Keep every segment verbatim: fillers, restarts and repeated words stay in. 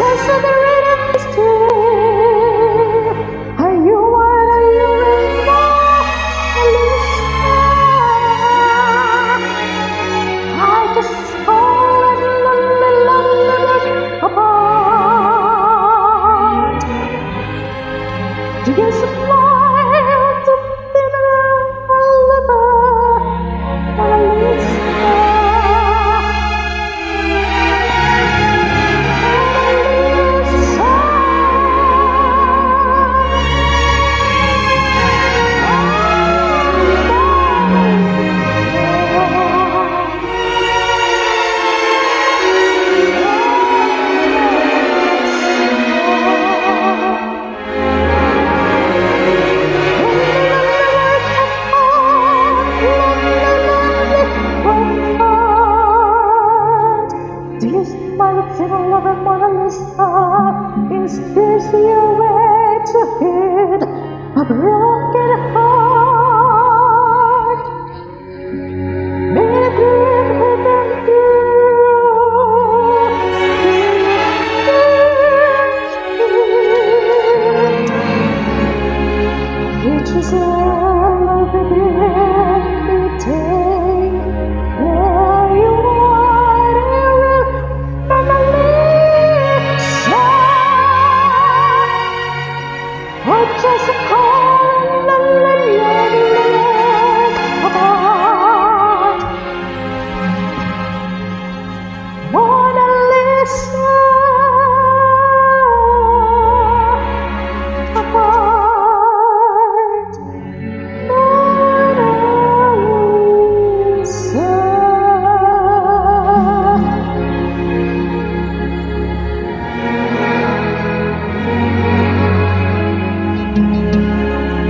voice of the rhythm is true. Are you one of you anymore, Melissa? I just fall and lonely, lonely apart. Do you smile to be the lover, Melissa? This month in love of Mona Lisa, is this your way to heal a broken heart? Maybe we can do which is love every day. There you are, or just a call and apart. Mona Lisa, apart. Mona Lisa.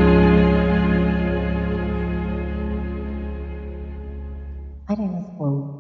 My name is Paul.